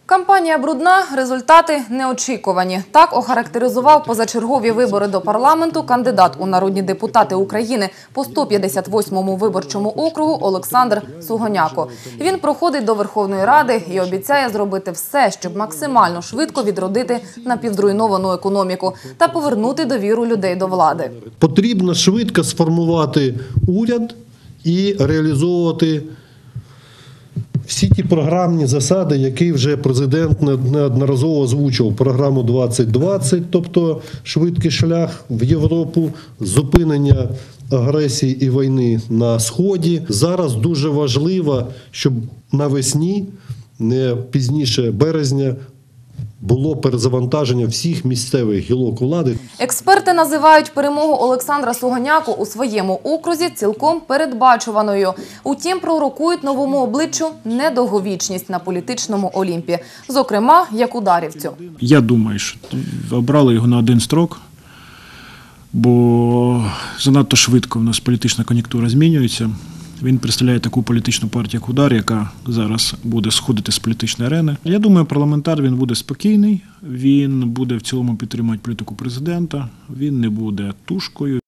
Кампанія брудна, результати неочікувані. Так охарактеризував позачергові вибори до парламенту кандидат у народні депутати України по 158-му виборчому округу Олександр Сугоняко. Він проходить до Верховної Ради і обіцяє зробити все, щоб максимально швидко відродити напівзруйновану економіку та повернути довіру людей до влади. Потрібно швидко сформувати уряд і реалізовувати всі ті програмні засади, які вже президент неодноразово озвучував. Програму 2020, тобто швидкий шлях в Європу, зупинення агресії і війни на Сході. Зараз дуже важливо, щоб навесні, не пізніше березня, було перезавантаження всіх місцевих гілок влади. Експерти називають перемогу Олександра Сугоняко у своєму окрузі цілком передбачуваною. Утім, пророкують новому обличчю недовговічність на політичному Олімпі. Зокрема, як ударівцю. Я думаю, що обрали його на один строк, бо занадто швидко в нас політична кон'юнктура змінюється. Він представляє таку політичну партію, як «Удар», яка зараз буде сходити з політичної арени. Я думаю, парламентар він буде спокійний, він буде в цілому підтримувати політику президента, він не буде тушкою.